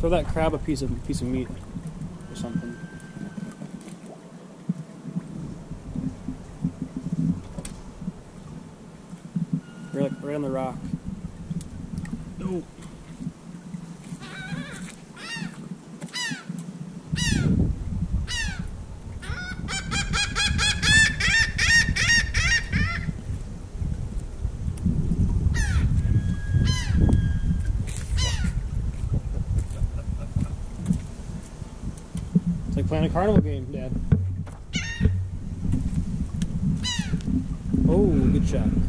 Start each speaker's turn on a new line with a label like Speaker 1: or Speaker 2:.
Speaker 1: Throw that crab a piece of meat or something. Right on the rock. No. It's like playing a carnival game, Dad. Oh, good shot.